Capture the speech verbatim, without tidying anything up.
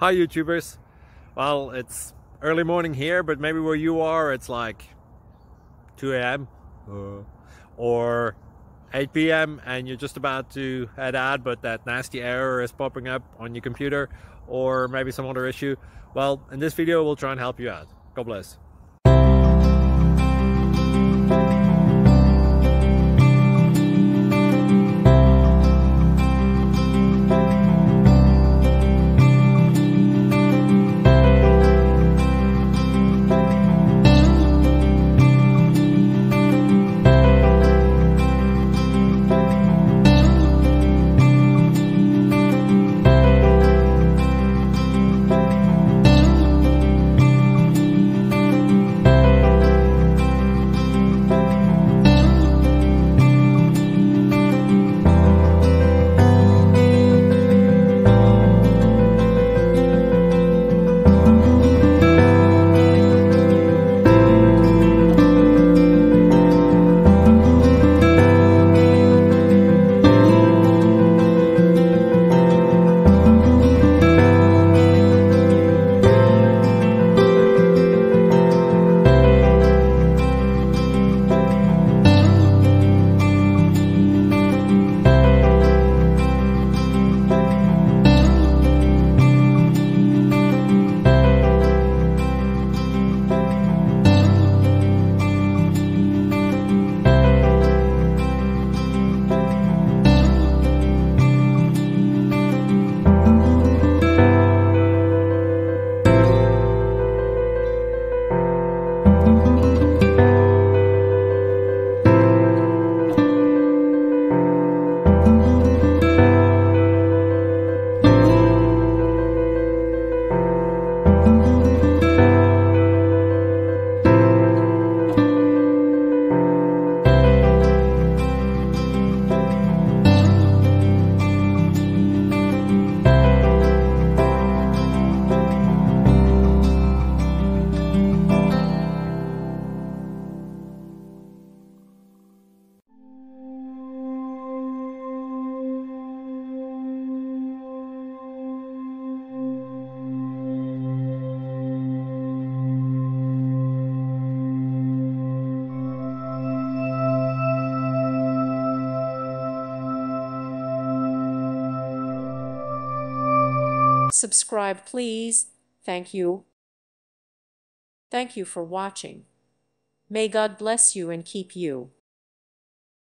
Hi YouTubers. Well, it's early morning here, but maybe where you are it's like two A M uh, or eight P M and you're just about to head out, but that nasty error is popping up on your computer, or maybe some other issue. Well, in this video we'll try and help you out. God bless. Subscribe, please. Thank you. Thank you for watching. May God bless you and keep you.